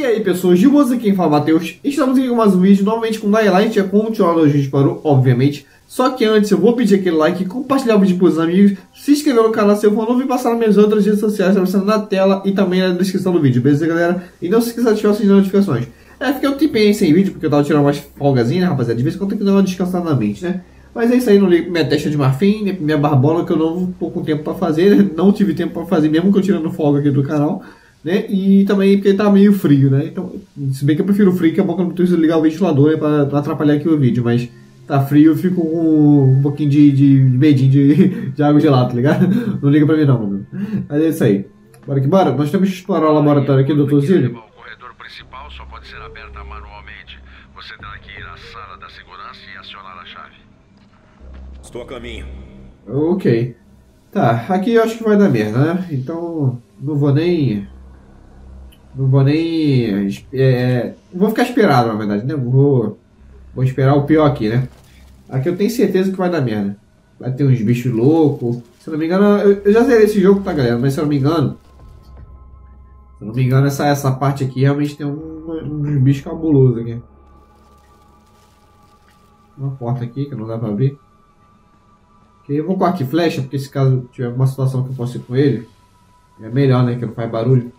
E aí pessoas, de boas, aqui quem fala Matheus. Estamos aqui com mais um vídeo, novamente com Dying, é continuado onde a gente parou, obviamente. Só que antes eu vou pedir aquele like, compartilhar o vídeo para os amigos, se inscrever no canal se eu for novo e passar nas minhas outras redes sociais, aparecendo na tela e também na descrição do vídeo, beleza galera? E não se esqueça de ativar as notificações. Fiquei um tempinho sem vídeo porque eu tava tirando umas folgazinhas, né rapaziada? De vez em quando tem que dar uma descansada na mente, né? Mas é isso aí, não ligo minha testa de marfim, nem minha barbola que eu não tô com tempo pra fazer, né? Não tive tempo pra fazer, mesmo que eu tirando folga aqui do canal. Né? E também porque tá meio frio, né? Então, se bem que eu prefiro o frio, que é bom que eu não preciso ligar o ventilador, né? Pra não atrapalhar aqui o vídeo, mas tá frio, eu fico com um pouquinho de medinho de água gelada, tá ligado? Não liga pra mim não, mano. Mas é isso aí. Bora que bora. Nós temos que explorar o laboratório aqui, Dr. Zilli. O corredor principal só pode ser aberta manualmente. Você terá que ir à sala da segurança e acionar a chave. Estou a caminho. Ok. Tá, aqui eu acho que vai dar merda, né? Então, não vou ficar esperado, na verdade, né? Vou esperar o pior aqui, né? Aqui eu tenho certeza que vai dar merda. Vai ter uns bichos loucos. Se eu não me engano, eu já zerei esse jogo, tá, galera? Mas se eu não me engano, essa parte aqui realmente tem uns bichos cabulosos aqui. Uma porta aqui que não dá pra abrir. Ok, eu vou com arco e flecha, porque se caso tiver alguma situação que eu possa ir com ele, é melhor, né? Que não faz barulho.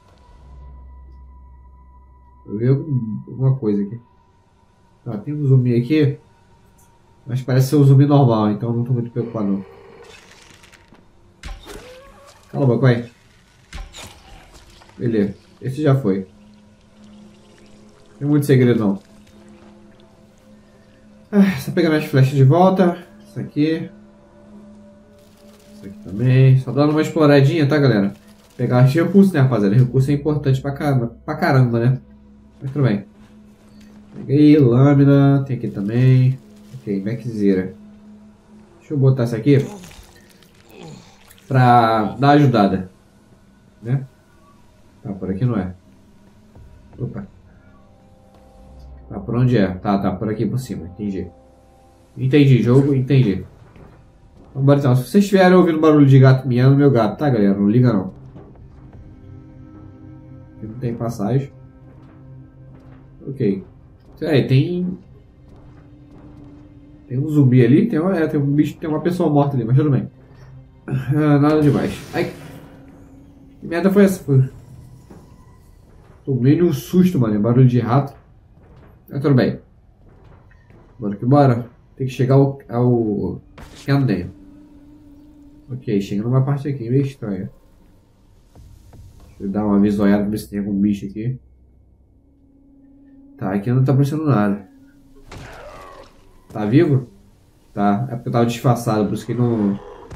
Eu vi alguma coisa aqui. Tá, tem um zumbi aqui. Mas parece ser um zumbi normal, então não tô muito preocupado não. Cala a boca, vai. Beleza, esse já foi. Não tem muito segredo não. Só pegar minhas flechas de volta. Isso aqui. Isso aqui também. Só dando uma exploradinha, tá galera? Pegar os recursos, né rapaziada? Recurso é importante pra caramba, né? Mas tudo bem. Peguei lâmina, tem aqui também. Ok, Maxzeira. Deixa eu botar essa aqui pra dar ajudada, né? Tá, por aqui não é. Opa. Tá, por onde é? Tá, por aqui por cima, entendi. Entendi, jogo, entendi. Vamos então, se vocês estiverem ouvindo barulho de gato miando, meu gato, tá galera? Não liga não. Aqui não tem passagem. Ok. Tem um zumbi ali, tem um bicho, tem uma pessoa morta ali, mas tudo bem. Nada demais. Ai. Que merda foi essa? Tomei um susto, mano. Barulho de rato. Mas tudo bem. Bora que bora. Tem que chegar ao caminho. Ok, chega numa parte aqui meio estranha. Deixa eu dar uma visoiada pra ver se tem algum bicho aqui. Tá, aqui não tá aparecendo nada. Tá vivo? Tá, é porque eu tava disfarçado, por isso que não...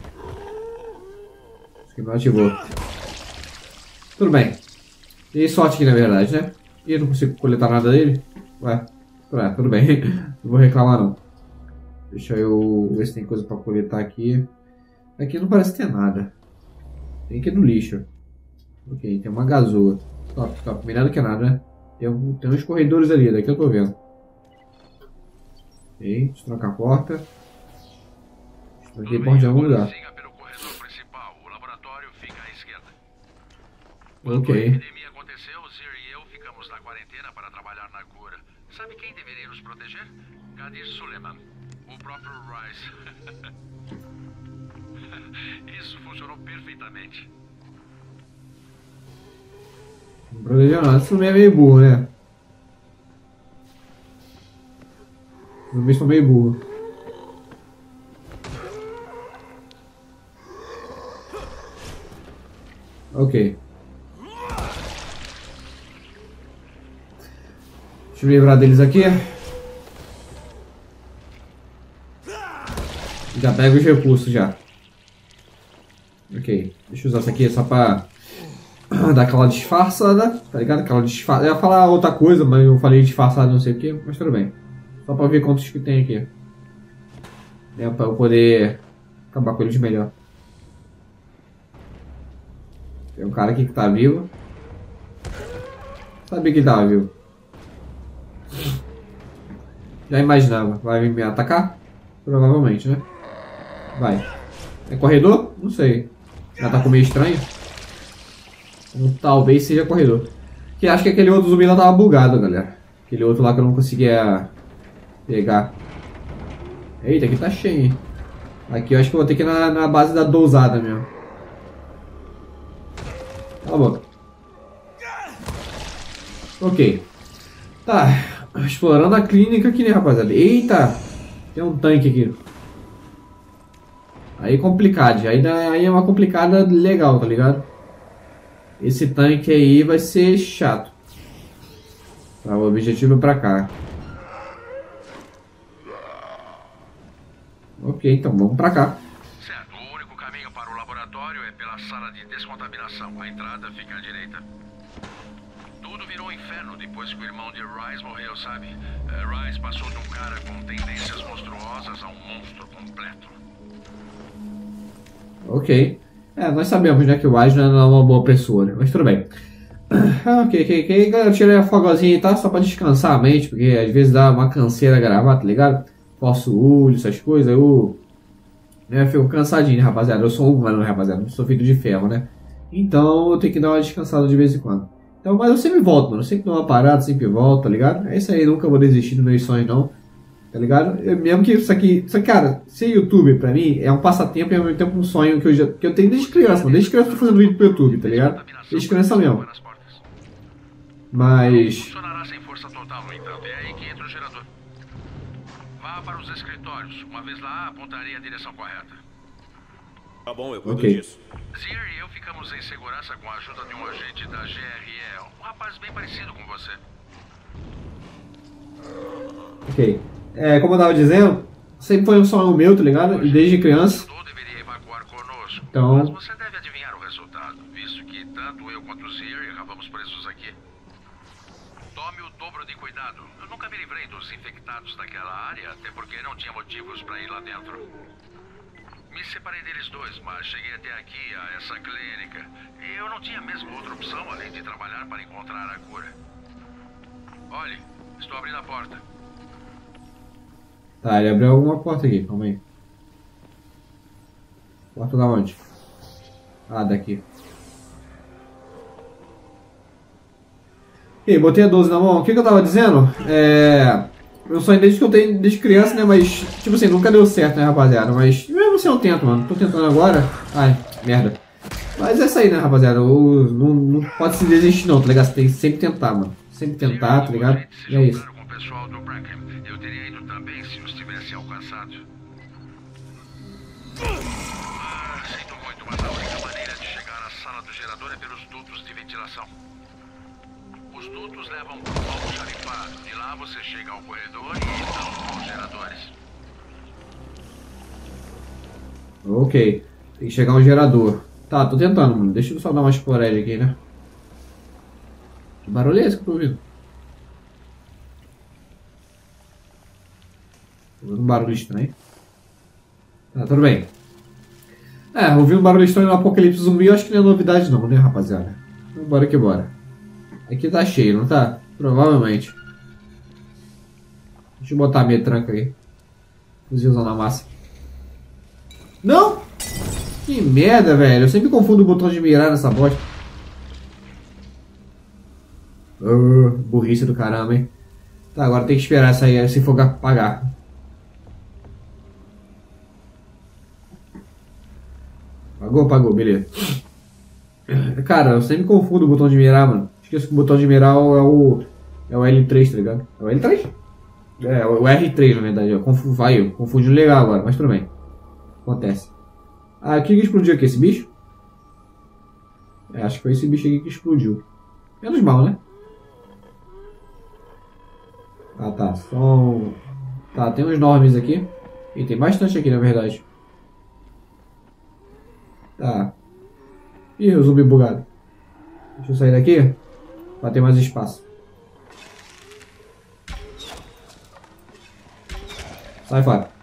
Por isso que não ativou. Tudo bem. Dei sorte aqui na verdade, né? E eu não consigo coletar nada dele. Ué, tudo bem. Não vou reclamar não. Deixa eu ver se tem coisa pra coletar aqui. Aqui não parece ter nada. Tem aqui no lixo. Ok, tem uma gazoa. Top. Melhor do que nada, né? Tem uns corredores ali, daqui eu tô vendo. Ok, deixa eu trancar a porta. Tranquei a porta de algum lugar. Siga pelo corredor principal. O laboratório fica à esquerda. Ok. Quando a epidemia aconteceu, Zir e eu ficamos na quarentena para trabalhar na cura. Sabe quem deveria nos proteger? Kadir Suleiman, o próprio Rice. Isso funcionou perfeitamente. Não protegeu nada, isso é meio burro, né? Os zumbis são meio burro. Ok. Deixa eu me livrar deles aqui. Já pego os recursos já. Ok. Deixa eu usar isso aqui só pra dar aquela disfarçada, tá ligado? Aquela disfarçada. Eu ia falar outra coisa, mas eu falei disfarçada não sei o que, mas tudo bem. Só pra ver quantos que tem aqui. É pra eu poder acabar com eles melhor. Tem um cara aqui que tá vivo. Sabia que ele tava vivo. Já imaginava. Vai me atacar? Provavelmente, né? Vai. É corredor? Não sei. Já tá com meio estranho. Talvez seja corredor. Que acho que aquele outro zumbi lá tava bugado, galera. Aquele outro lá que eu não conseguia pegar. Eita, aqui tá cheio, hein? Aqui eu acho que eu vou ter que ir na base da dousada mesmo. Cala a boca. Ok. Tá. Explorando a clínica aqui, né, rapaziada? Eita! Tem um tanque aqui. Aí é complicado. Aí é uma complicada legal, tá ligado? Esse tanque aí vai ser chato. Tá, o objetivo é pra cá. Ok, então vamos pra cá. Certo, o único caminho para o laboratório é pela sala de descontaminação. A entrada fica à direita. Tudo virou um inferno depois que o irmão de Rais morreu, sabe? Rais passou de um cara com tendências monstruosas a um monstro completo. Ok. Nós sabemos, né, que o Rais não é uma boa pessoa, né? Mas tudo bem. Ok. Galera, eu tirei a fogozinha, tá? Só pra descansar a mente, porque às vezes dá uma canseira gravar, tá ligado? Forço o olho, essas coisas, eu fico cansadinho, né, rapaziada? Eu sou humano, né, rapaziada? Não sou feito de ferro, né? Então eu tenho que dar uma descansada de vez em quando. Então, mas eu sempre volto, mano. Eu sempre dou uma parada, sempre volto, tá ligado? É isso aí, nunca vou desistir dos meus sonhos, não. Tá ligado? Mesmo que isso aqui, cara, ser youtuber pra mim é um passatempo e ao mesmo tempo um sonho que eu tenho desde criança, mano. Desde criança eu tô fazendo vídeo pro YouTube, tá ligado? Desde criança mesmo. Mas... funcionará sem força total, no entanto. É aí que entra o gerador. Vá para os escritórios. Uma vez lá, apontarei a direção correta. Tá bom, eu cuido Ok. disso. Zier e eu ficamos em segurança com a ajuda de um agente da GRE. Um rapaz bem parecido com você. Ok. Como eu tava dizendo, sempre foi um sonho meu, tá ligado? E desde criança. O deveria evacuar conosco. Então- Mas você deve adivinhar o resultado, visto que tanto eu quanto o Zier acabamos presos aqui. Tome o dobro de cuidado. Eu nunca me livrei dos infectados daquela área, até porque não tinha motivos para ir lá dentro. Me separei deles dois, mas cheguei até aqui, a essa clínica. E eu não tinha mesmo outra opção além de trabalhar para encontrar a cura. Olhe, estou abrindo a porta. Tá, ele abriu alguma porta aqui, calma aí. Porta da onde? Ah, daqui. Ok, botei a 12 na mão. O que eu tava dizendo? Eu sonho desde que eu tenho desde criança, né? Mas, tipo assim, nunca deu certo, né, rapaziada? Mas mesmo assim eu tento, mano. Tô tentando agora. Ai, merda. Mas é isso aí, né, rapaziada? Não pode se desistir não, tá ligado? Você tem que sempre tentar, mano. Sempre tentar, tá ligado? E é isso. Com o pessoal do Brackham. Eu teria ido também se os tivesse alcançado. Sinto muito, mas a única maneira de chegar à sala do gerador é pelos dutos de ventilação. Os dutos levam para o almoxarifado. De lá você chega ao corredor e então aos geradores. Ok. Tem que chegar um gerador. Tá, tô tentando, mano. Deixa eu só dar uma explorada aqui, né? Que barulho é esse que eu tô ouvindo? Tô ouvindo um barulho estranho. Tá, tudo bem. Ouvi um barulho estranho no Apocalipse Zumbi, eu acho que não é novidade não, né, rapaziada? Então bora que bora. Aqui tá cheio, não tá? Provavelmente. Deixa eu botar a metranca aí. Fuzilzão na massa. Não! Que merda, velho. Eu sempre confundo o botão de mirar nessa bosta. Burrice do caramba, hein? Tá, agora tem que esperar essa aí se for apagar. Apagou, beleza. Cara, eu sempre confundo o botão de mirar, mano. Esqueço que o botão de mirar é o L3, tá ligado? É o L3? É o R3, na verdade. Eu confundi legal agora, mas tudo bem. Acontece. Ah, o que explodiu aqui? Esse bicho? Acho que foi esse bicho aqui que explodiu. Menos mal, né? Ah, tá. Tá, tem uns normes aqui. E tem bastante aqui, na verdade. Tá. Ih, o zumbi bugado. Deixa eu sair daqui pra ter mais espaço. Sai fora.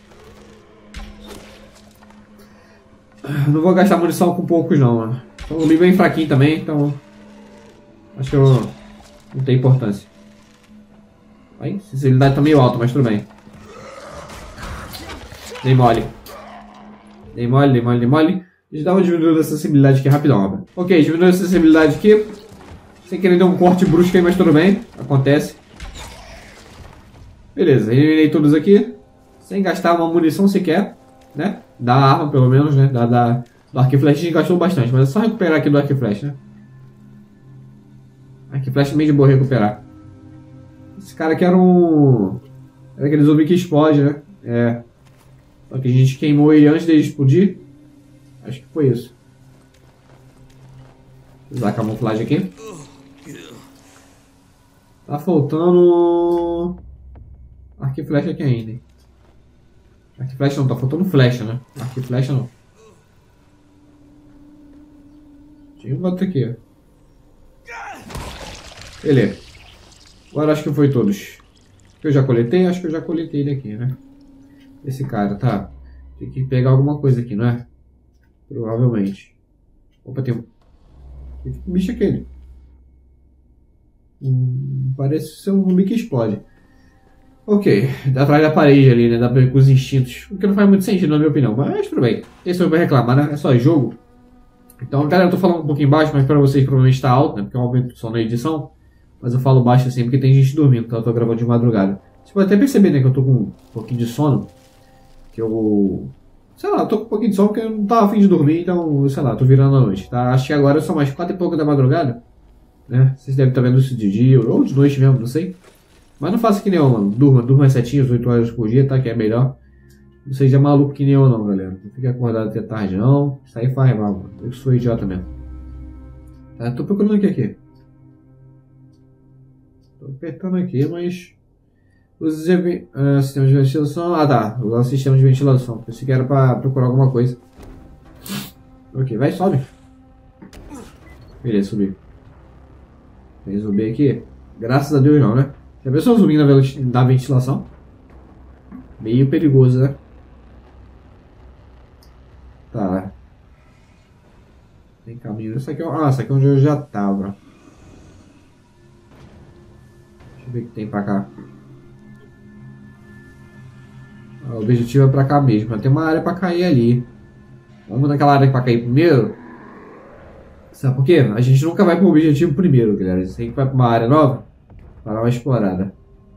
Não vou gastar munição com poucos não, mano. O zumbi bem fraquinho também, então... Acho que não tem importância. Aí, sensibilidade tá meio alta, mas tudo bem. Dei mole. Deixa eu dar uma diminuída da sensibilidade aqui rapidão, ó. Ok, diminuiu a sensibilidade aqui. Sem querer deu um corte brusco aí, mas tudo bem. Acontece. Beleza, eliminei todos aqui. Sem gastar uma munição sequer, né? Da arma, pelo menos, né? Do arco e flecha a gente gastou bastante. Mas é só recuperar aqui do arco e flecha, né? Arco e flecha meio de boa recuperar. Esse cara aqui era um... Era aquele zumbi que explode, né? É. Só que a gente queimou ele antes dele explodir. Acho que foi isso. Vou usar a camuflagem aqui. Tá faltando... Arco e flecha aqui ainda, hein? Arco e flecha não, tá faltando flecha, né? Arco e flecha não. Tinha um outro aqui, ó. Beleza. Agora acho que foi todos. Eu já coletei? Acho que eu já coletei ele aqui, né? Esse cara, tá. Tem que pegar alguma coisa aqui, não é? Provavelmente. Opa, tem um... Que bicho é aquele? Parece ser um zumbi que explode. Ok, atrás da parede ali, né? Dá pra ver com os instintos. O que não faz muito sentido, na minha opinião. Mas tudo bem. Esse foi pra reclamar, né? É só jogo. Então, galera, eu tô falando um pouquinho baixo, mas pra vocês provavelmente tá alto, né? Porque eu aumento só na edição. Mas eu falo baixo assim porque tem gente dormindo, então eu tô gravando de madrugada. Você pode até perceber, né? Que eu tô com um pouquinho de sono. Que eu... Sei lá, eu tô com um pouquinho de sono porque eu não tava afim de dormir, então, sei lá, tô virando a noite, tá? Acho que agora são mais 4 e pouco da madrugada, né? Vocês devem estar vendo isso de dia ou de noite mesmo, não sei. Mas não faça que nem eu, mano. Durma às 7, 8 horas por dia, tá? Que é melhor. Não seja maluco que nem eu, não, galera. Não fique acordado até tarde, não. Isso aí faz mal, mano. Eu que sou idiota mesmo. Tá, tô procurando o que aqui? Tô apertando aqui, mas... Sistema de ventilação... Ah, tá. O sistema de ventilação. Pensei que era pra procurar alguma coisa. Ok, vai, sobe. Beleza, subi. Tem zumbi aqui? Graças a Deus não, né? Já pensou zumbi na ventilação? Meio perigoso, né? Tá. Tem caminho. Isso aqui é... Ah, isso aqui é onde eu já tava. Deixa eu ver o que tem pra cá. O objetivo é pra cá mesmo. Mas tem uma área pra cair ali. Vamos naquela área pra cair primeiro. Sabe por quê? A gente nunca vai pro objetivo primeiro, galera. A gente vai pra uma área nova para dar uma explorada.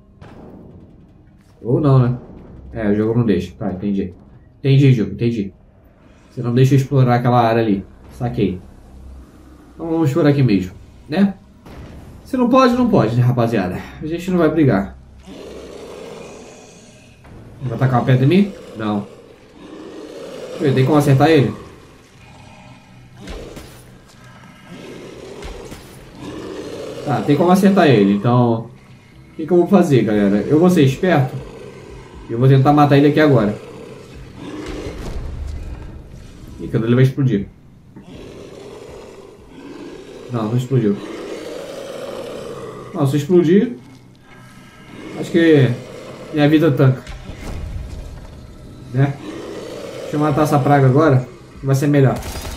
Ou não, né? É, o jogo não deixa. Tá, entendi. Entendi, jogo, entendi. Você não deixa eu explorar aquela área ali. Saquei. Então vamos explorar aqui mesmo, né? Se não pode, não pode, né, rapaziada? A gente não vai brigar. Vai tacar uma pedra em mim? Não. Tem como acertar ele? Tá, tem como acertar ele, então... O que eu vou fazer, galera? Eu vou ser esperto. E eu vou tentar matar ele aqui agora. Ih, quando ele vai explodir. Não, não explodiu. Não, se explodir... Acho que... Minha vida tanca. Né? Deixa eu matar essa praga agora. Que vai ser melhor.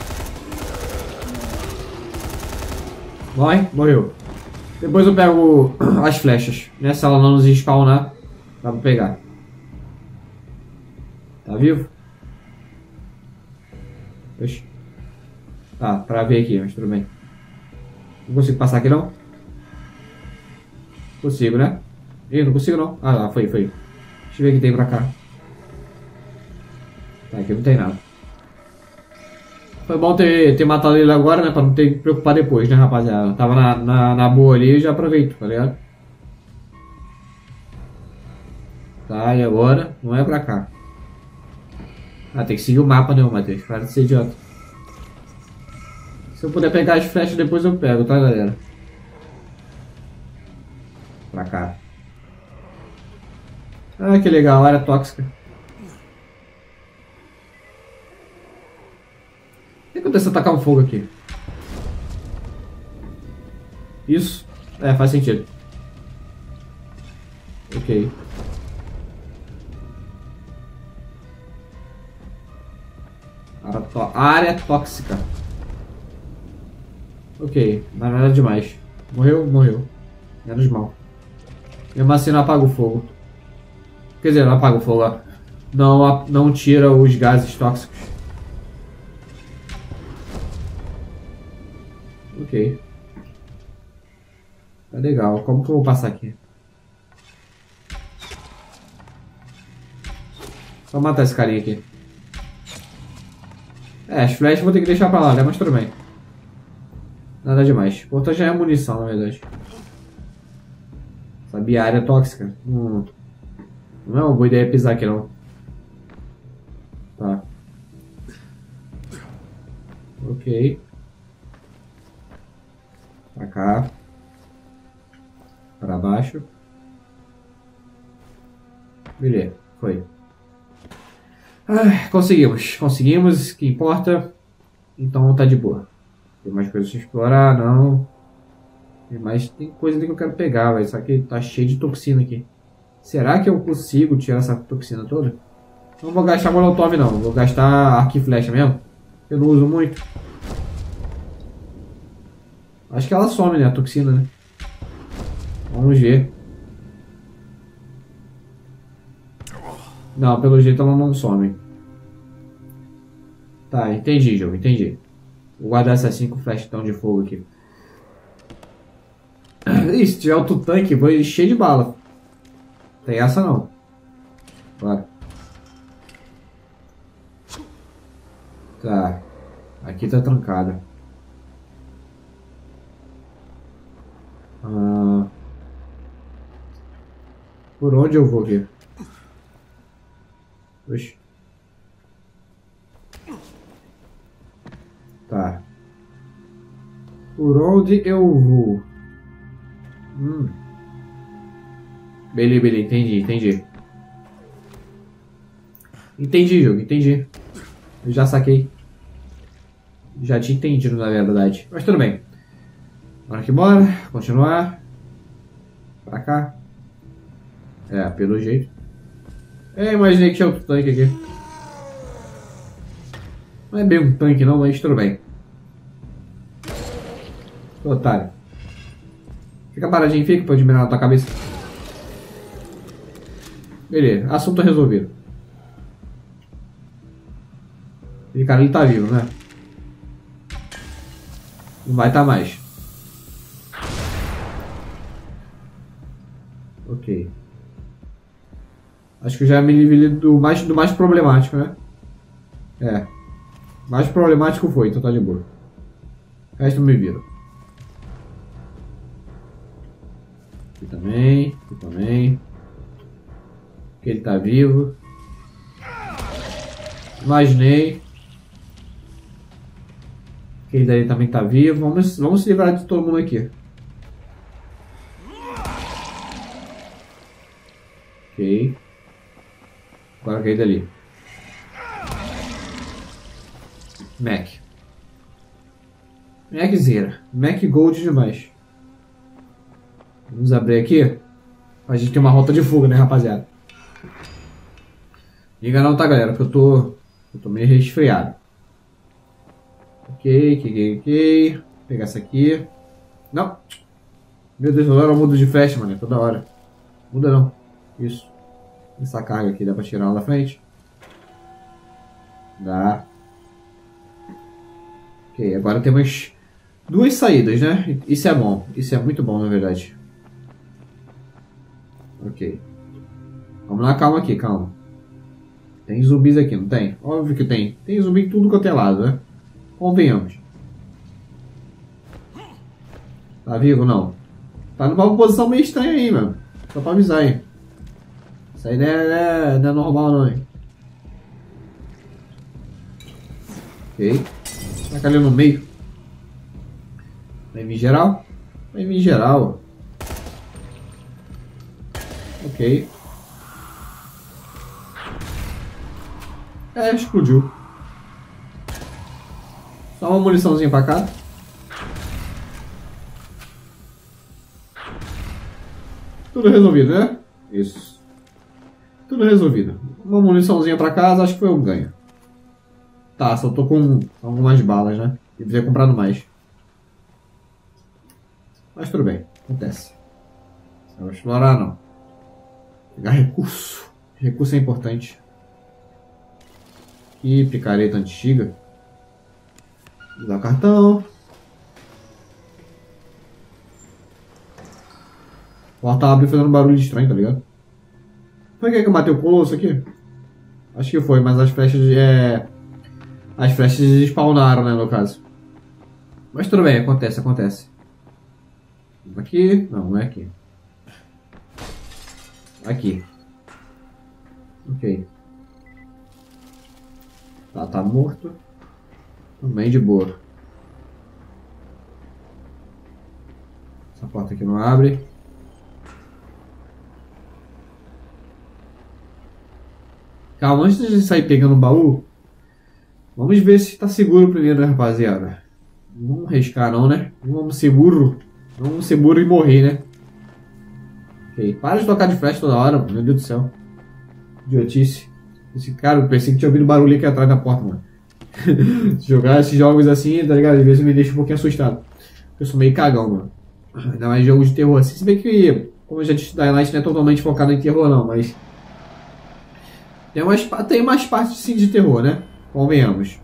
Morre? Morreu. Depois eu pego as flechas, né? Se ela não nos spawnar, dá pra pegar. Tá vivo? Oxi. Tá, pra ver aqui, mas tudo bem. Não consigo passar aqui não? Consigo, né? Ih, não consigo não. Ah lá, foi. Deixa eu ver o que tem pra cá. Tá, aqui não tem nada. Foi bom ter matado ele agora, né? Pra não ter que preocupar depois, né, rapaziada? Tava na boa ali e já aproveito, tá ligado? Tá, e agora? Não é pra cá. Ah, tem que seguir o mapa, né, Matheus? Para de ser idiota. Se eu puder pegar as flechas depois eu pego, tá, galera? Pra cá. Ah, que legal, área tóxica. O que acontece se eu tacar um fogo aqui? Isso? É, faz sentido. Ok. Área tóxica. Ok, não é nada demais. Morreu? Morreu. Menos mal. Mesmo assim não apaga o fogo. Quer dizer, não apaga o fogo, ó. Não tira os gases tóxicos. Ok. Tá legal. Como que eu vou passar aqui? Só matar esse carinha aqui. É, as flechas eu vou ter que deixar pra lá, né? Mas tudo bem. Nada demais. O importante já é a munição, na verdade. Sabia, área tóxica. Não é uma boa ideia pisar aqui, não. Tá. Ok. Pra cá. Pra baixo. Beleza, foi. Ah, conseguimos. Conseguimos, o que importa. Então tá de boa. Tem mais coisas pra explorar? Não. Tem coisa ali que eu quero pegar, velho. Só que tá cheio de toxina aqui. Será que eu consigo tirar essa toxina toda? Não vou gastar molotov não. Vou gastar arco e flecha mesmo. Eu não uso muito. Acho que ela some, né? A toxina, né? Vamos ver. Não, pelo jeito ela não some. Tá, entendi, jogo. Entendi. Vou guardar essas 5 flechas de fogo aqui. Ih, se tiver outro tanque, vou ir cheio de bala. Tem essa não. Bora. Tá. Aqui tá trancado. Por onde eu vou aqui? Oxi. Tá. Por onde eu vou? Beleza, entendi. Entendi, jogo, entendi. Eu já saquei. Já tinha entendido, na verdade. Mas tudo bem. Bora que bora. Continuar. Pra cá. É, pelo jeito. Imaginei que tinha outro tanque aqui. Não é bem um tanque não, mas tudo bem. Otário. Fica paradinho, fica pra diminuir na tua cabeça. Beleza, assunto resolvido. Esse cara ele tá vivo, né? Não vai estar mais. Ok. Acho que já me livrei do mais problemático, né? É. Mais problemático foi, então tá de boa. O resto me vira. Aqui também. Aqui também. Aqui ele tá vivo. Imaginei. Aquele daí também tá vivo. Vamos se livrar de todo mundo aqui. Ok. Agora aquele dali. Mac. Maczeira. Mac Gold demais. Vamos abrir aqui. A gente tem uma rota de fuga, né, rapaziada? Liga não, tá, galera? Porque eu tô meio resfriado. Ok. Vou pegar essa aqui. Não. Meu Deus, toda hora eu mudo de flecha, mano. Toda hora. Muda não. Isso. Essa carga aqui dá pra tirar lá da frente? Dá. Ok, agora temos 2 saídas, né? Isso é bom. Isso é muito bom, na verdade. Ok. Vamos lá, calma aqui, calma. Tem zumbis aqui, não tem? Óbvio que tem. Tem zumbi em tudo quanto é lado, né? Convenhamos. Tá vivo, não? Tá numa posição meio estranha aí, mano. Só pra avisar aí. Isso aí não é normal, não, hein? Ok. Taca ali no meio. Vai vir geral? Vai vir geral. Ok. Explodiu. Só uma muniçãozinha pra cá. Tudo resolvido, né? Isso. Tudo resolvido. Uma muniçãozinha pra casa, acho que foi um ganho. Tá, só tô com algumas balas, né? Devia ter comprado mais. Mas tudo bem, acontece. Não vou explorar, não. Pegar recurso. Recurso é importante. Aqui, picareta antiga. Usar o cartão. porta abre fazendo um barulho estranho, tá ligado? Foi que eu matei o Colosso aqui? Acho que foi, mas as flechas as flechas spawnaram, né, no caso. Mas tudo bem, acontece, acontece. Aqui? Não, não é aqui. Aqui. Ok. Tá morto. Também de boa. Essa porta aqui não abre. Calma, antes de sair pegando o baú, vamos ver se tá seguro primeiro, né, rapaziada? Não vamos arriscar não, né? Não vamos ser burro. Não vamos ser burro e morrer, né? Ok, para de tocar de flash toda hora, meu Deus do céu. Idiotice. Esse cara, eu pensei que tinha ouvido barulho aqui atrás da porta, mano. Jogar esses jogos assim, tá ligado? Às vezes me deixa um pouquinho assustado. Eu sou meio cagão, mano. Ainda mais jogos de terror assim. Se bem que, como eu já disse, Dying Light não é totalmente focado em terror não, mas... Tem umas partes sim de terror, né? Convenhamos.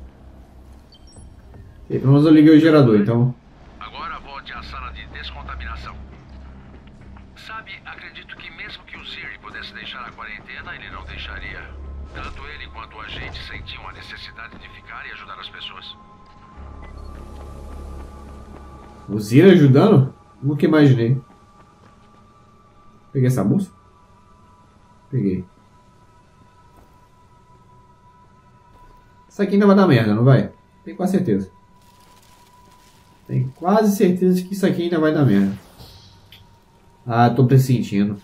E pelo menos eu liguei o gerador, então... Agora volte à sala de descontaminação. Sabe, acredito que mesmo que o Ziri pudesse deixar a quarentena, ele não deixaria. Tanto ele quanto a gente sentiam a necessidade de ficar e ajudar as pessoas. O Ziri ajudando? Nunca imaginei. Peguei essa bolsa? Peguei. Isso aqui ainda vai dar merda, não vai? Tenho quase certeza. Tenho quase certeza que isso aqui ainda vai dar merda. Ah, tô pressentindo.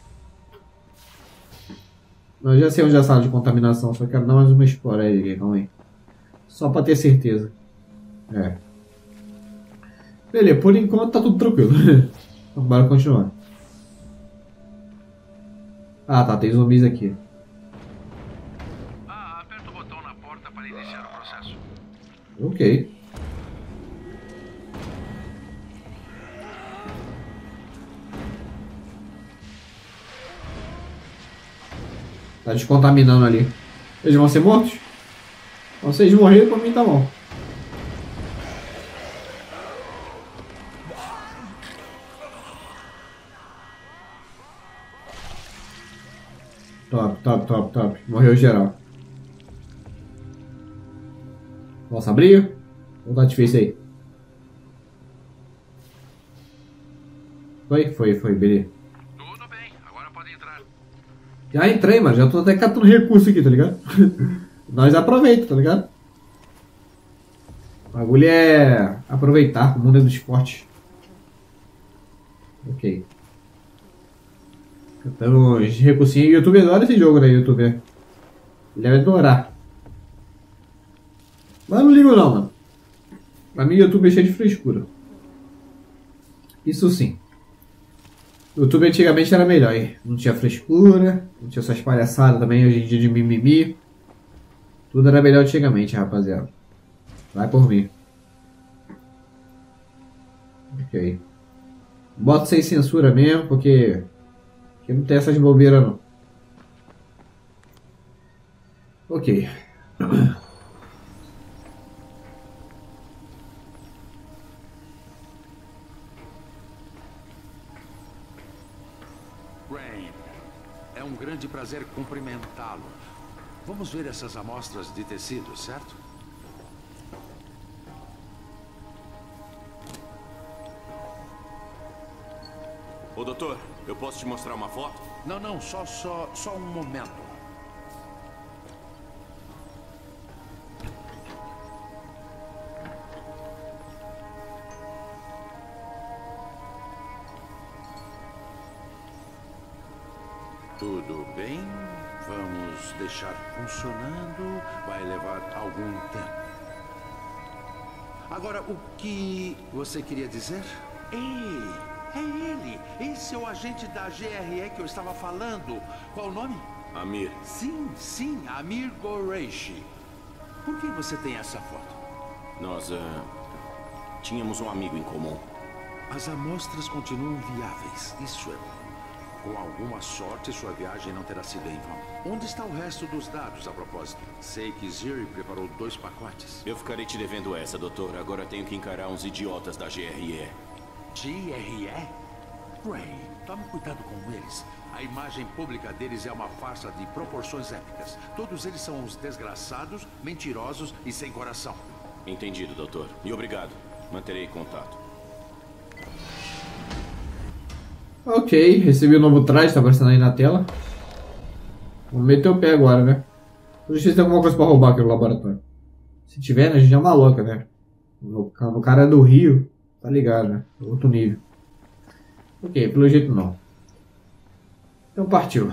Eu já sei onde é a sala de contaminação, só quero dar mais uma explorada aqui, calma aí. Só pra ter certeza. É. Beleza, por enquanto tá tudo tranquilo. Então, bora continuar. Ah, tá, tem zumbis aqui. Aperta o botão na porta para iniciar o processo. Ok. Tá descontaminando ali. Eles vão ser mortos? Então, se eles morrerem, pra mim tá bom. Top, top, top, top. Morreu geral. Posso abrir? Ou tá difícil aí? Foi, beleza. Tudo bem, agora pode entrar. Já entrei, mas já tô até catando recurso aqui, tá ligado? Nós aproveita, tá ligado? O bagulho é aproveitar, o mundo é do esporte. Ok. Catando uns recursinhos. O YouTube adora esse jogo, né, YouTube? Ele deve adorar. Mas não ligo não, mano. Pra mim, o YouTube é cheio de frescura. Isso sim. O YouTube antigamente era melhor, hein? Não tinha frescura, não tinha essas palhaçadas também, hoje em dia de mimimi. Tudo era melhor antigamente, rapaziada. Vai por mim. Ok. Bota sem censura mesmo, porque não tem essas bobeiras não. Ok. Rain, é um grande prazer cumprimentá-lo. Vamos ver essas amostras de tecido, certo? Ô, doutor, eu posso te mostrar uma foto? Não, só um momento. Tudo bem, vamos deixar funcionando. Vai levar algum tempo. Agora, o que você queria dizer? Ei! É ele! Esse é o agente da GRE que eu estava falando. Qual o nome? Amir. Sim, Amir Qureshi. Por que você tem essa foto? Nós, tínhamos um amigo em comum. As amostras continuam viáveis, isso é bom. Com alguma sorte, sua viagem não terá sido em vão. Onde está o resto dos dados, a propósito? Sei que Ziri preparou 2 pacotes. Eu ficarei te devendo essa, doutor. Agora tenho que encarar uns idiotas da GRE. GRE? Ray, Tome cuidado com eles. A imagem pública deles é uma farsa de proporções épicas. Todos eles são uns desgraçados, mentirosos e sem coração. Entendido, doutor. E obrigado. Manterei contato. Ok, recebi o novo traje, tá aparecendo aí na tela. Vamos meter o pé agora, né? Deixa eu ver se tem alguma coisa pra roubar aqui no laboratório. Se tiver, né, a gente é maluca, né? O cara é do Rio, tá ligado, né? Outro nível. Ok, pelo jeito não. Então partiu.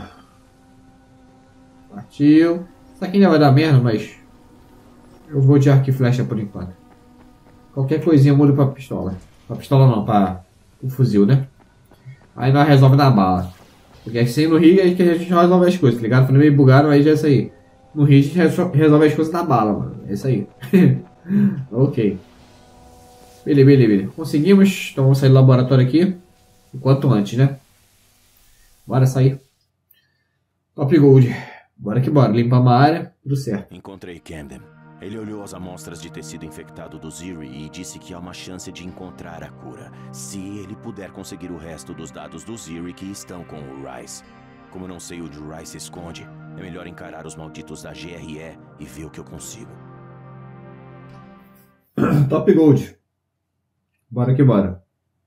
Partiu. Isso aqui ainda vai dar merda, mas eu vou de arco e flecha por enquanto. Qualquer coisinha muda pra pistola. Pra pistola não, pra o fuzil, né? Aí nós resolve na bala. Porque assim no Rio é que a gente resolve as coisas, tá ligado? Quando meio bugaram, aí já é isso aí. No Rio a gente resolve as coisas na bala, mano. É isso aí. Ok. Beleza. Conseguimos. Então vamos sair do laboratório aqui. O quanto antes, né? Bora sair. Top Gold. Bora que bora. Limpar a área. Tudo certo. Encontrei Camden. Ele olhou as amostras de tecido infectado do Ziri e disse que há uma chance de encontrar a cura, se ele puder conseguir o resto dos dados do Ziri que estão com o Rice. Como não sei onde o Rice se esconde, é melhor encarar os malditos da GRE e ver o que eu consigo. Top Gold. Bora que bora.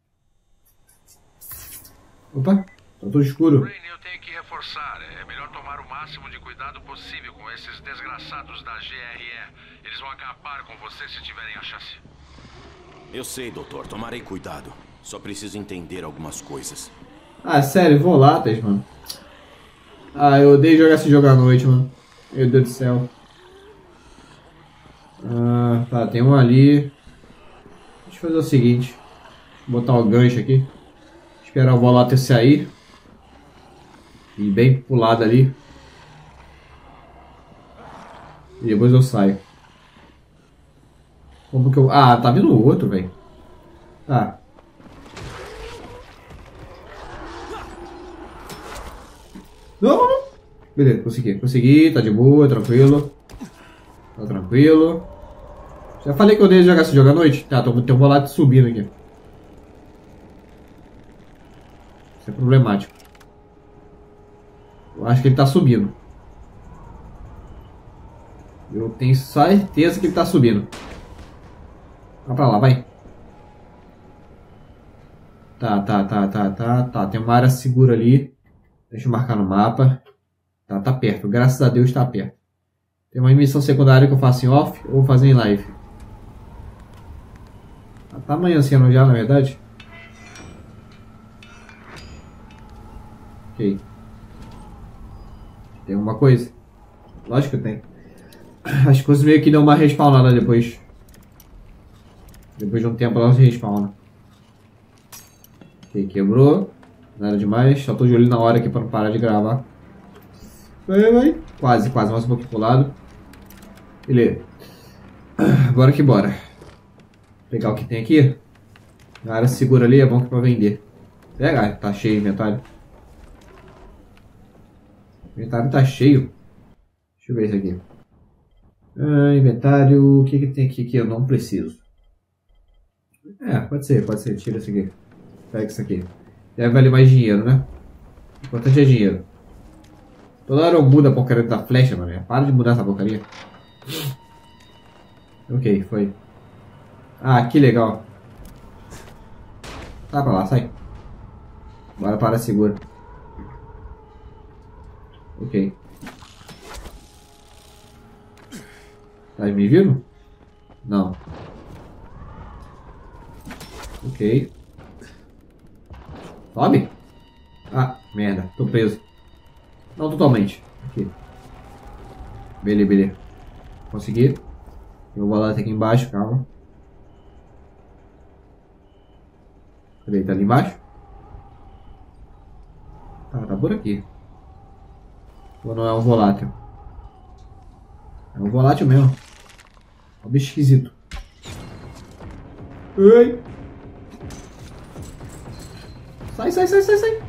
Opa, tá tudo escuro. Rain, eu tenho que reforçar. É melhor tomar o máximo de cuidado possível com esses desgraçados da GRE. Eles vão acabar com você se tiverem a chance. Eu sei, doutor. Tomarei cuidado. Só preciso entender algumas coisas. Ah, sério, voláteis, mano. Ah, eu odeio jogar esse jogo à noite, mano. Meu Deus do céu. Ah, tá, tem um ali. Deixa eu fazer o seguinte. Vou botar o gancho aqui. Esperar o volátil sair. E bem pro lado ali. E depois eu saio. Como que eu... Ah, tá vindo o outro, velho. Tá. Não. Beleza, consegui, tá de boa, tranquilo. Tá tranquilo. Já falei que eu odeio jogar esse jogo à noite? Tá, tem um volátil subindo aqui. Isso é problemático. Eu acho que ele tá subindo. Eu tenho certeza que ele tá subindo. Vai pra lá, vai. Tá. Tem uma área segura ali. Deixa eu marcar no mapa. Tá perto. Graças a Deus tá perto. Tem uma missão secundária que eu faço em off ou vou fazer em live. Tá amanhecendo já, na verdade. Ok. Tem alguma coisa? Lógico que tem. As coisas meio que dão uma respawnada depois. Depois de um tempo elas respawnam. Ok, quebrou. Nada demais. Só tô de olho na hora aqui pra não parar de gravar. Vai. Quase. Mais um pouquinho pro lado. Beleza. Bora que bora. Vou pegar o que tem aqui. A área segura ali é bom que é pra vender. Pega, tá cheio o inventário. O inventário tá cheio. Deixa eu ver isso aqui. Inventário. O que tem aqui que eu não preciso? Pode ser. Tira isso aqui. Pega isso aqui. Deve valer mais dinheiro, né? O importante é dinheiro. Toda hora eu mudo a porcaria da flecha, mano. Para de mudar essa porcaria. Ok, foi. Ah, que legal. Tá pra lá, sai. Bora para a segura. Ok. Tá me vindo? Não. Ok. Sobe? Ah, merda. Tô preso. Não totalmente. Aqui. Beleza. Consegui. Eu vou lá até aqui embaixo, calma. Cadê? Tá ali embaixo? Tá por aqui. Ou não é um volátil? É um volátil mesmo. É um bicho esquisito. Ai! Sai!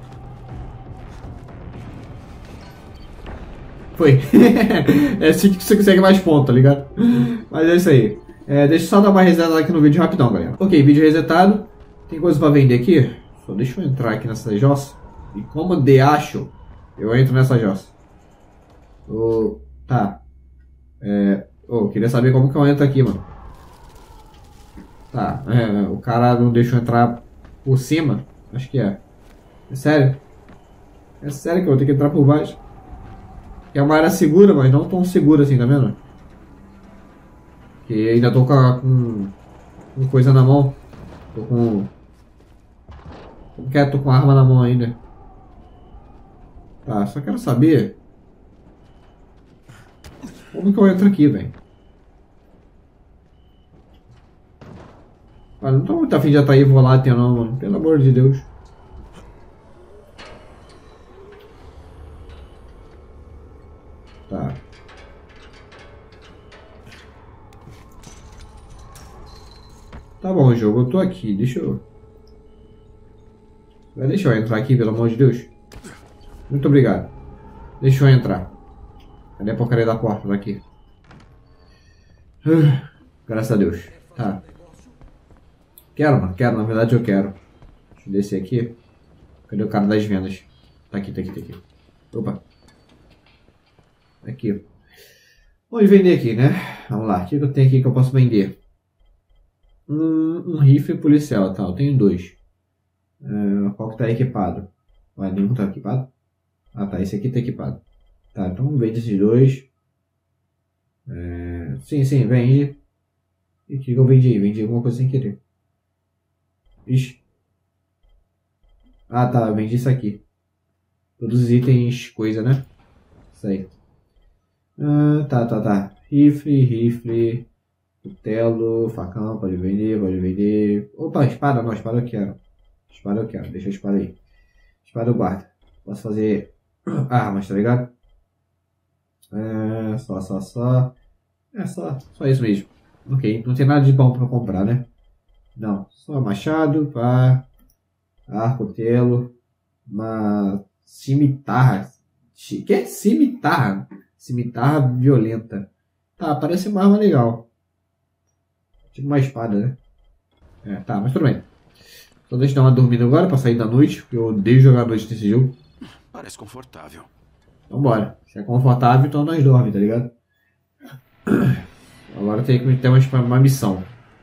Foi. É assim que você consegue mais pontos, tá ligado? Mas é isso aí. Deixa eu só dar uma resetada aqui no vídeo rapidão, galera. Ok, vídeo resetado. Tem coisa pra vender aqui? Só deixa eu entrar aqui nessa jossa. E como de acho, eu entro nessa jossa. Tá. Queria saber como que eu entro aqui, mano. Tá, o cara não deixou entrar por cima? Acho que é. É sério? É sério que eu vou ter que entrar por baixo? Que é uma área segura, mas não tão segura assim, tá vendo? Que ainda tô com coisa na mão. Tô com... Como que é? Tô com arma na mão ainda. Tá, só quero saber... Como que eu entro aqui, velho? Não tô muito afim de atrair volátil não, mano. Pelo amor de Deus. Tá. Tá bom, jogo. Eu tô aqui. Deixa eu... Vai deixar eu entrar aqui, pelo amor de Deus. Muito obrigado. Deixa eu entrar. Cadê a porcaria da porta daqui? Graças a Deus. Tá. Quero, mano. Quero. Na verdade eu quero. Deixa eu descer aqui. Cadê o cara das vendas? Tá aqui, tá aqui, tá aqui. Opa. Aqui. Vamos vender aqui, né? Vamos lá. O que eu tenho aqui que eu posso vender? Um rifle policial, tá? Eu tenho 2. Qual que tá equipado? Ué, nenhum tá equipado? Ah, tá. Esse aqui tá equipado. Tá, então vende esses 2. Sim, vende. E o que eu vendi? Vendi alguma coisa sem querer. Ixi. Ah, tá. Vendi isso aqui. Todos os itens, coisa, né? Isso aí. Tá. Rifle. Cutelo, facão, pode vender. Opa, espada não, espada eu quero. Deixa a espada aí. Espada eu guardo. Posso fazer armas, tá ligado? Só isso mesmo. Ok, não tem nada de bom pra comprar, né? Não, só machado, pá, arco, cutelo, uma cimitarra. Que é cimitarra? Cimitarra violenta. Tá, parece uma arma legal. Tipo uma espada, né? Tá, mas tudo bem. Só deixa eu dar uma dormida agora pra sair da noite, porque eu odeio jogar à noite nesse jogo. Parece confortável. Então bora. Se é confortável, então nós dormimos, tá ligado? Agora tem que ter uma missão.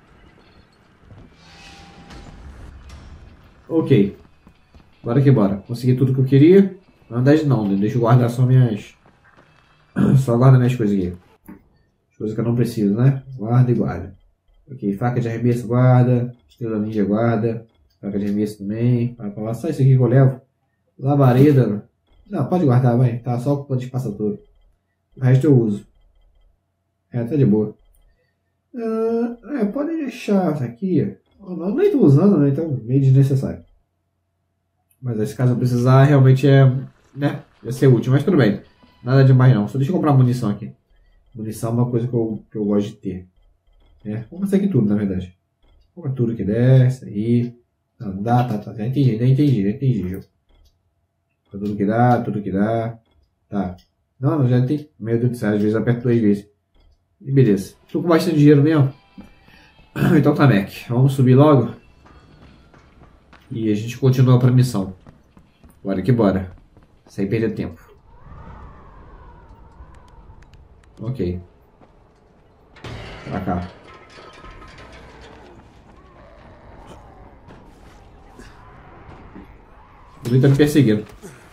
Ok. Bora que bora. Consegui tudo que eu queria. Na verdade não, né? Deixa eu guardar só minhas... Só guarda minhas coisas aqui. As coisas que eu não preciso, né? Guarda e guarda. Ok, faca de arremesso, guarda. Estrela ninja, guarda. Faca de arremesso também. Para lá, só isso aqui que eu levo. Labareda. Não, pode guardar, vai. Tá, só o espaçador. O resto eu uso. Tá de boa. Pode deixar isso aqui. Eu nem tô usando, né? Então, meio desnecessário. Mas nesse caso eu precisar, realmente né? Ia ser útil, mas tudo bem. Nada demais não. Só deixa eu comprar munição aqui. Munição é uma coisa que eu gosto de ter. Vamos fazer aqui tudo, na verdade. Compra tudo que der, isso aí. Não dá, tá. Já entendi, jogo. Tudo que dá. Tá. Não, já entendi. Meu Deus do céu, às vezes eu aperto 2 vezes. E beleza. Tô com bastante dinheiro mesmo. Então tá, Mac. Vamos subir logo. E a gente continua pra missão. Bora que bora. Sem perder tempo. Ok. Pra cá. Ele tá me perseguindo.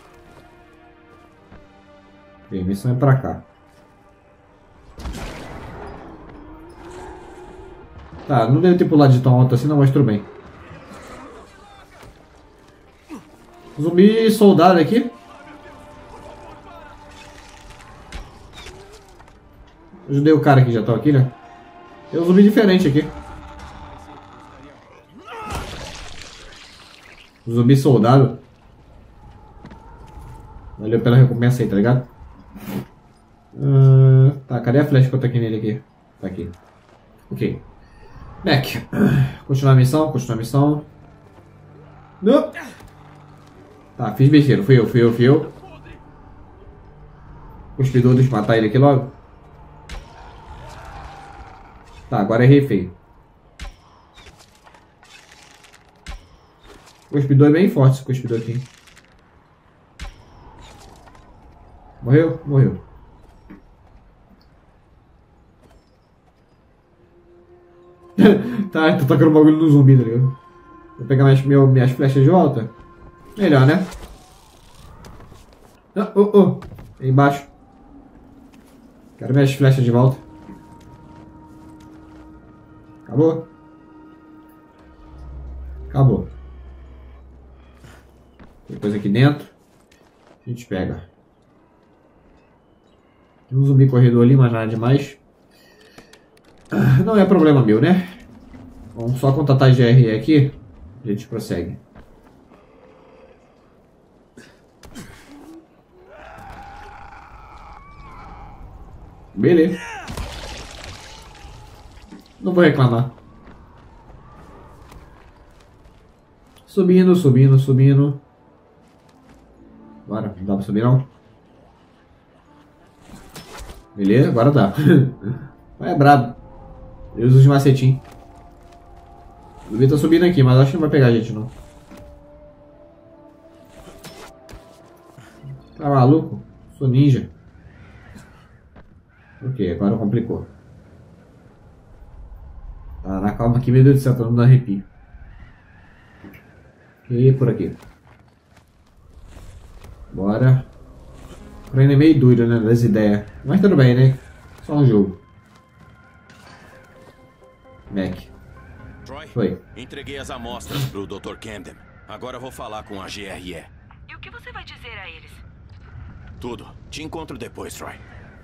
Ok, a missão é pra cá. Tá, não deve ter pulado de tão alto assim, não, mas tudo bem. Zumbi soldado aqui. Ajudei o cara que já tá aqui, né? Tem um zumbi diferente aqui. Zumbi soldado. Valeu pela recompensa aí, tá ligado? Tá, cadê a flecha que eu tô aqui nele aqui? Tá aqui. Ok. Mac. Continuar a missão. Não. Tá, fiz besteira. Fui eu. Cuspidor, deixa eu matar ele aqui logo. Tá, agora errei feio. Cuspidor é bem forte esse cuspidor aqui. Morreu? Morreu. Tá, tô tacando o bagulho no zumbi, tá ligado? Vou pegar minhas flechas de volta. Melhor, né? Ah, aí embaixo. Quero minhas flechas de volta. Acabou? Acabou. Tem coisa aqui dentro. A gente pega. Tem um zumbi corredor ali, mas nada demais. Não é problema meu, né? Vamos só contatar a GRE aqui. A gente prossegue. Beleza. Não vou reclamar. Subindo, subindo, subindo. Bora, não dá pra subir não? Beleza, agora dá. Vai, é brabo. Eu uso de macetinho. O zumbi tá subindo aqui, mas acho que não vai pegar a gente não. Tá maluco? Sou ninja. Ok, agora complicou. Tá, na calma aqui, meu Deus do céu, tá dando arrepio. E por aqui. Bora. O treino é meio doido, né, das ideias. Mas tudo bem, né? Só um jogo. Mac. Troy, Foi. entreguei as amostras pro Dr. Camden. Agora vou falar com a GRE. E o que você vai dizer a eles? Tudo. Te encontro depois, Troy.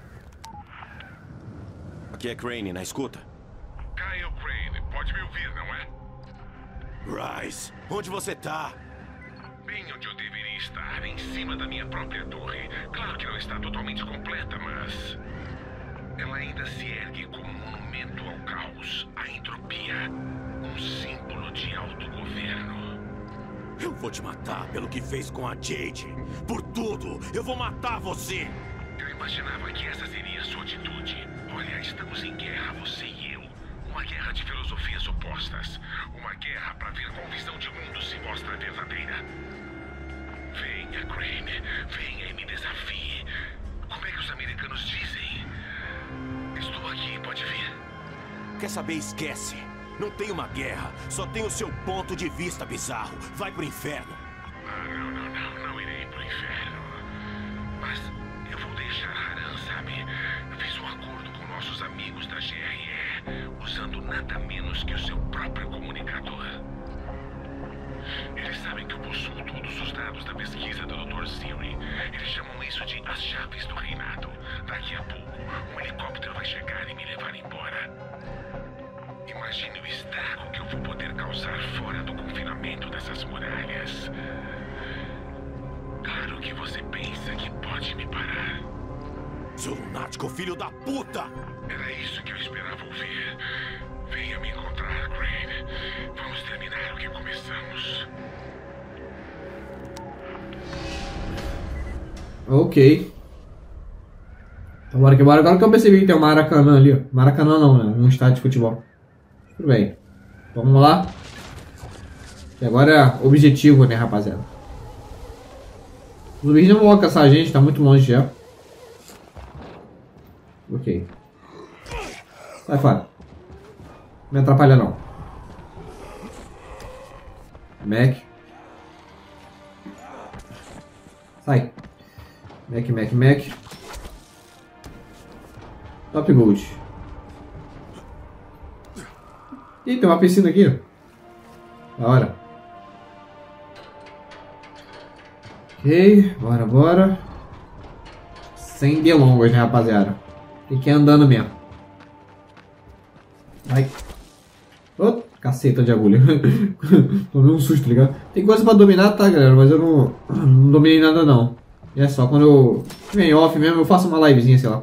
Aqui é Crane, na escuta? Kyle Crane, pode me ouvir, não é? Rice, onde você tá? Bem onde eu deveria estar, em cima da minha própria torre. Claro que não está totalmente completa, mas... ela ainda se ergue como um monumento ao caos, à entropia. Um símbolo de autogoverno. Eu vou te matar pelo que fez com a Jade. Por tudo, eu vou matar você. Eu imaginava que essa seria a sua atitude. Olha, estamos em guerra, você e eu. Uma guerra de filosofias opostas. Uma guerra para ver qual visão de mundo se mostra verdadeira. Venha, Crane. Venha e me desafie. Como é que os americanos dizem? Estou aqui, pode vir. Quer saber? Esquece. Não tem uma guerra. Só tem o seu ponto de vista bizarro. Vai pro inferno. Não irei pro inferno. Mas eu vou deixar Haran, sabe? Fiz um acordo com nossos amigos da GRE, usando nada menos que o seu próprio comunicador. Eles sabem que eu possuo todos os dados da pesquisa do Dr. Siri. Eles chamam isso de as chaves do reinado. Daqui a pouco, um helicóptero vai chegar e me levar embora. Imagine o estrago que eu vou poder causar fora do confinamento dessas muralhas. Claro que você pensa que pode me parar. Seu lunático filho da puta! Era isso que eu esperava ouvir. Venha me encontrar, Crane. Vamos terminar o que começamos. Ok. Então bora que bora. Agora que eu percebi que tem um Maracanã ali, ó. Maracanã não, né? Um estádio de futebol. Tudo bem. Então, vamos lá. E agora é objetivo, né, rapaziada? Os zumbis não vão caçar a gente, tá muito longe já. Ok. Sai fora. Não me atrapalha não. Mac. Sai. Mac. Top Gold. Ih, tem uma piscina aqui, ó. Da hora. Ok, bora. Sem delongas, né, rapaziada? Tem que ir andando mesmo. Vai. Oh, caceta de agulha. Tomei um susto, tá ligado? Tem coisa pra dominar, tá, galera? Mas eu não dominei nada, não. E é só quando eu vem off mesmo, eu faço uma livezinha, sei lá.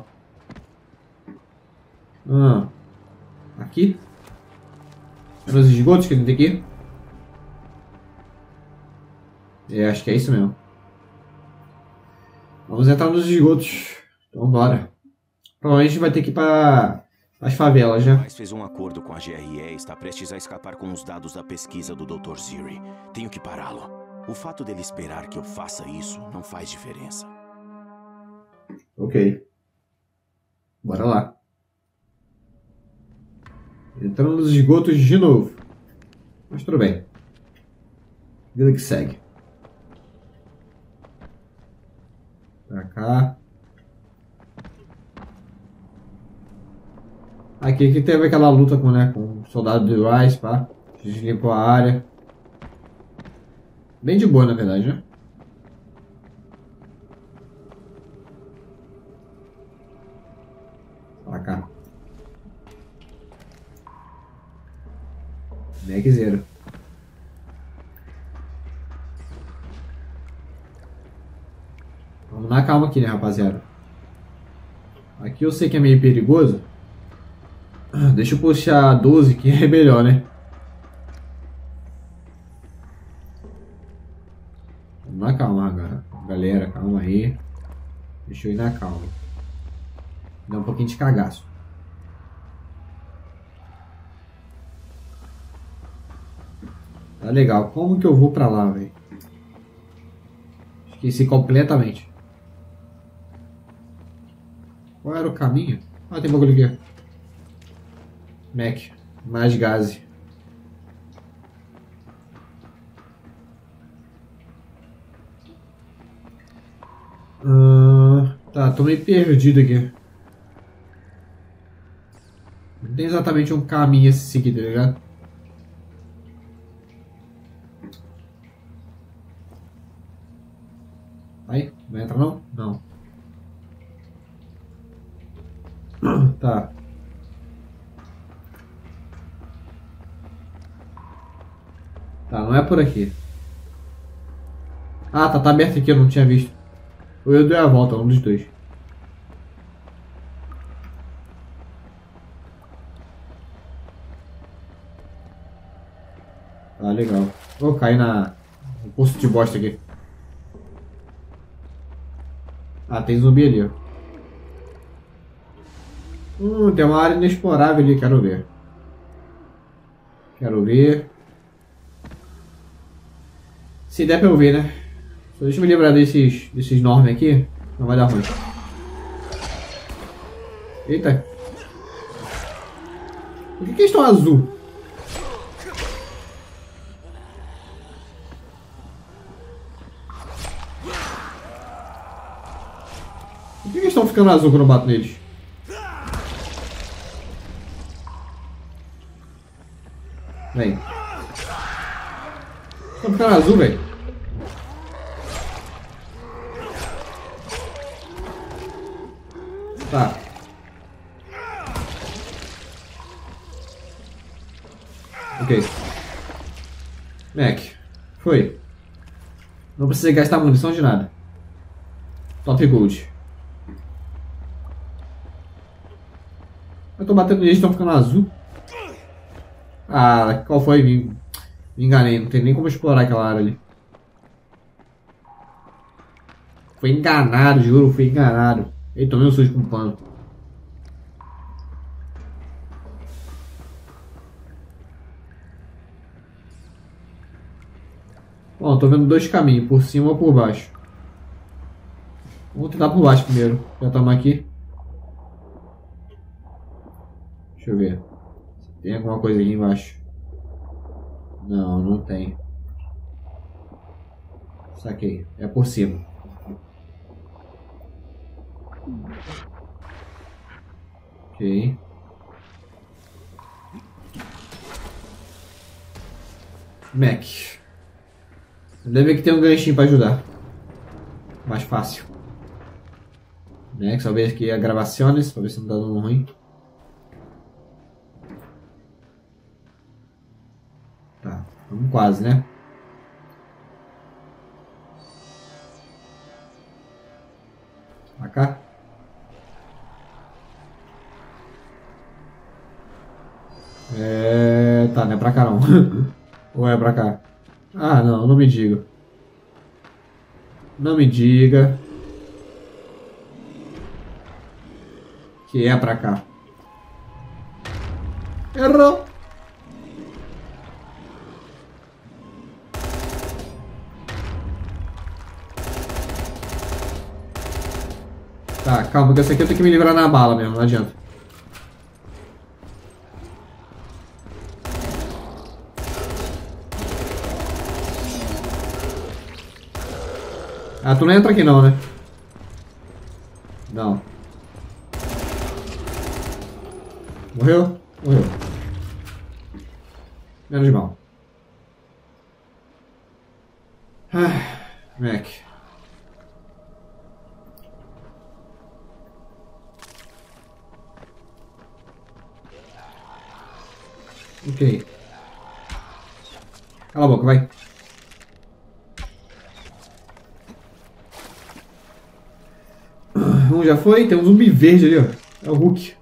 Aqui. Nos esgotos que a gente tem que ir. É, acho que é isso mesmo. Vamos entrar nos esgotos. Então bora. Provavelmente a gente vai ter que ir pra As favelas, né? Mas fez um acordo com a GRE e está prestes a escapar com os dados da pesquisa do Dr. Ziri. Tenho que pará-lo. O fato dele esperar que eu faça isso não faz diferença. Ok. Bora lá. Entrando nos esgotos de novo. Mas tudo bem. Vida que segue. Pra cá. Aqui teve aquela luta com, né, com o soldado do Rice, pá. A gente limpou a área. Bem de boa, na verdade, né? Pra cá. Magzero. Vamos na calma aqui, né, rapaziada? Aqui eu sei que é meio perigoso. Deixa eu puxar 12, que é melhor, né? Vamos na calma agora. Galera, calma aí. Deixa eu ir na calma. Dá um pouquinho de cagaço. Tá legal. Como que eu vou pra lá, velho? Esqueci completamente. Qual era o caminho? Ah, tem bagulho aqui. Mac. Mais gás. Tá, tô meio perdido aqui. Não tem exatamente um caminho a se seguir, tá ligado? Aí, não entra não? Não. Tá. Tá, não é por aqui. Ah, tá aberto aqui, eu não tinha visto. Ou eu dei a volta, um dos dois. Tá, legal. Vou cair no poço de bosta aqui. Ah, tem zumbi ali, ó. Tem uma área inexplorável ali, quero ver. Quero ver. Se der pra eu ver, né? Só deixa eu me livrar desses normes aqui. Não vai dar ruim. Eita. Por que eles estão azul? Por que eles estão ficando azul quando eu bato neles? Vem. Estão ficando azul, velho. Tá. Ok. Mac. Foi. Não precisa gastar munição de nada. Top Gold. Eu tô batendo neles, estão ficando azul. Ah, qual foi? Me enganei. Não tem nem como explorar aquela área ali. Foi enganado, juro. Fui enganado. Ei, tomei um sujo com pano. Bom, tô vendo dois caminhos. Por cima ou por baixo. Vamos tentar por baixo primeiro. Já estamos aqui. Deixa eu ver. Tem alguma coisa aqui embaixo? Não, não tem. Saquei. É por cima. Ok. Mac. Deve que tem um ganchinho para ajudar. Mais fácil. Mac, só ver aqui a gravações, para ver se não tá dando ruim. Tá, vamos quase, né? Pra cá. Tá, não é pra cá não. Ou é pra cá? Ah, não, não me diga. Não me diga que é pra cá. Errou. Tá, calma, que essa aqui eu tenho que me livrar na bala mesmo, não adianta. Ah, tu não entra aqui não, né? Não. Morreu? Morreu. Menos mal. Mac. Ok. Cala a boca, vai. Um já foi, tem um zumbi verde ali, ó. É o Hulk.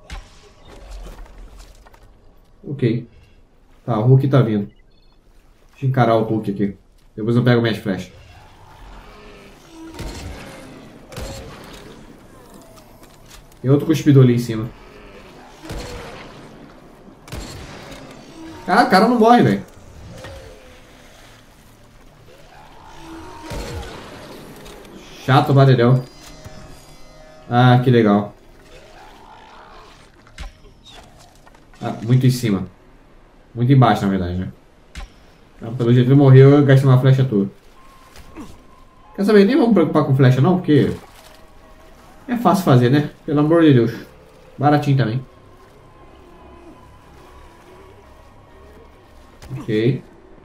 Ok. Tá, o Hulk tá vindo. Deixa eu encarar o Hulk aqui. Depois eu pego minhas flechas. Tem outro cuspidor ali em cima. Ah, o cara não morre, velho. Chato, badalhão. Ah, que legal. Ah, muito em cima. Muito embaixo, na verdade, né? Ah, pelo jeito ele morreu, eu gastei uma flecha toda. Quer saber? Nem vamos preocupar com flecha não, porque... é fácil fazer, né? Pelo amor de Deus. Baratinho também. Ok.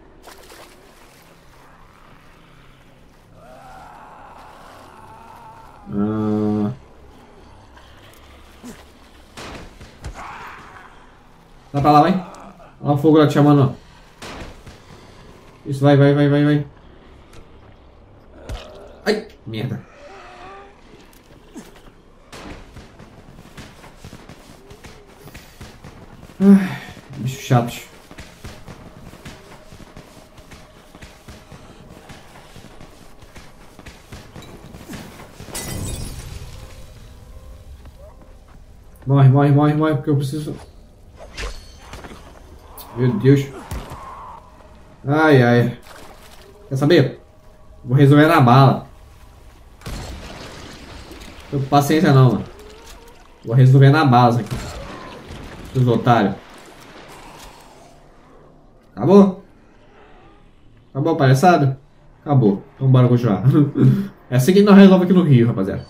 Vai pra lá, vai. Olha o fogo lá te chamando, ó. Isso, vai. Ai, merda. Ai, bichos chatos. Morre, porque eu preciso... Meu Deus. Ai. Quer saber? Vou resolver na bala. Tô com paciência não, mano. Vou resolver na bala aqui. Os otários. Acabou? Acabou, palhaçada? Acabou. Então bora continuar. É assim que nós resolve aqui no Rio, rapaziada.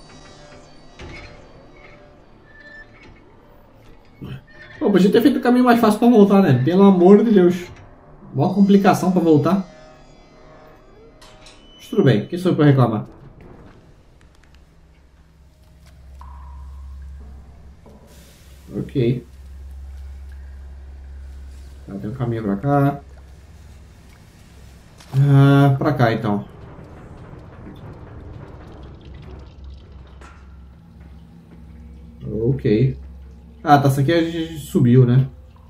Pô, podia ter feito o caminho mais fácil pra voltar, né? Pelo amor de Deus. Maior complicação pra voltar. Mas tudo bem, quem sou eu pra reclamar? Ok. Tá, tem um caminho pra cá. Pra cá então. Ok. Ah, tá, essa aqui a gente subiu, né?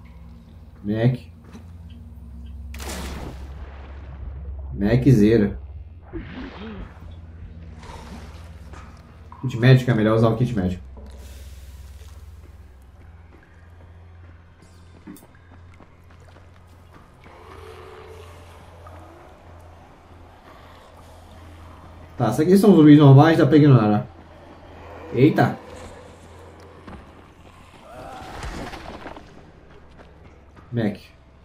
Maczeira. Kit médico, é melhor usar o kit médico. Tá, esses aqui são zumbis normais, dá pra ignorar. Eita! Mac.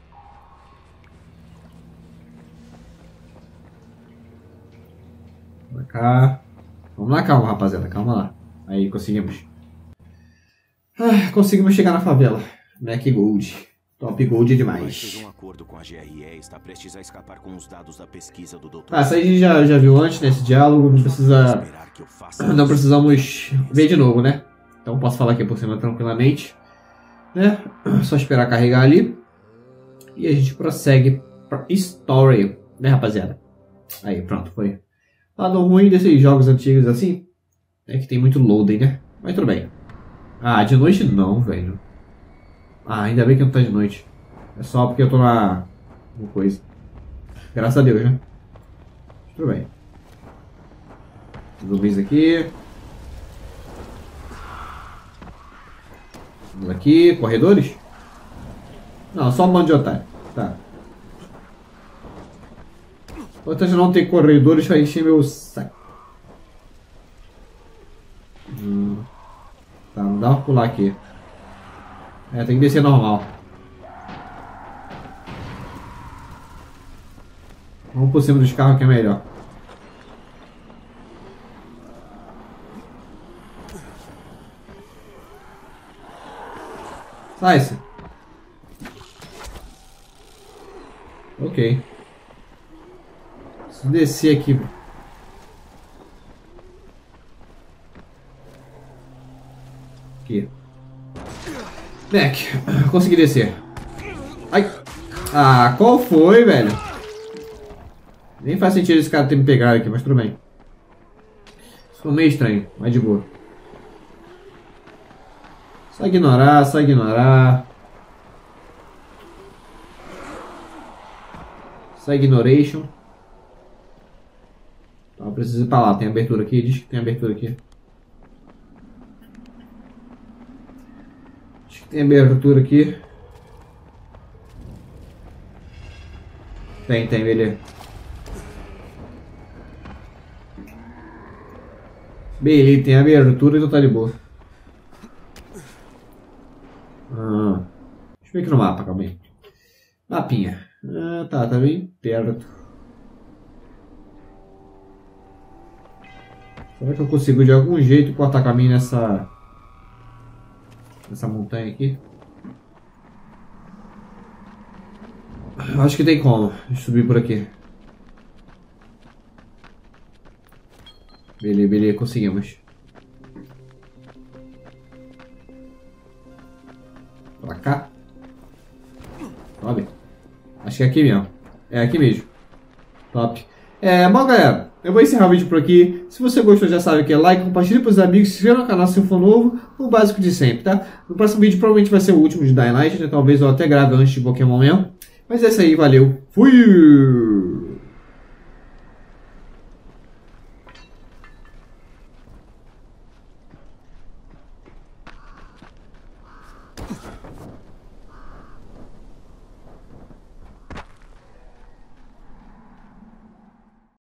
Pra cá. Vamos lá, calma, rapaziada. Calma lá. Aí, conseguimos. Conseguimos chegar na favela. Mac Gold. Top Gold demais. Fez um acordo com a GRE e está prestes a escapar com os dados da pesquisa do Dr. Essa aí a gente já viu antes nesse diálogo. Não precisa... Não precisamos ver de novo, né? Então posso falar aqui por cima tranquilamente. Né? Só esperar carregar ali. E a gente prossegue para Story, né, rapaziada? Aí, pronto, foi. Lado ruim desses jogos antigos assim é que tem muito loading, né? Mas tudo bem. Ah, de noite não, velho. Ah, ainda bem que não tá de noite. É só porque eu tô na... uma coisa. Graças a Deus, né? Tudo bem. Zumbis aqui. Vamos aqui, corredores. Não, só um bando de otário. Tá. Importante não ter corredores pra encher meu saco. Tá, não dá pra pular aqui. É, tem que descer normal. Vamos por cima dos carros que é melhor. Sai-se. Ok. Preciso descer aqui. Aqui. Mac, consegui descer. Ai. Ah, qual foi, velho? Nem faz sentido esse cara ter me pegado aqui, mas tudo bem. Ficou meio estranho, mas de boa. Só ignorar, só ignorar. Só ignoration. Então, eu preciso ir pra lá. Tem abertura aqui? Diz que tem abertura aqui. Diz que tem abertura aqui. Tem, beleza. Beleza, tem abertura, então tá de boa. Deixa eu ver aqui no mapa, calma aí. Mapinha. Tá bem perto. Será que eu consigo de algum jeito cortar caminho nessa montanha aqui? Acho que tem como. Deixa eu subir por aqui. Beleza, conseguimos. Pra cá. Sobe. Acho que é aqui mesmo. É aqui mesmo. Top. Bom, galera, eu vou encerrar o vídeo por aqui. Se você gostou, já sabe que é like, compartilhe para os amigos, se inscreva no canal se for novo, o básico de sempre, tá? No próximo vídeo provavelmente vai ser o último de Dying Light, né? Talvez eu até grave antes de Pokémon mesmo. Mas é isso aí, valeu. Fui!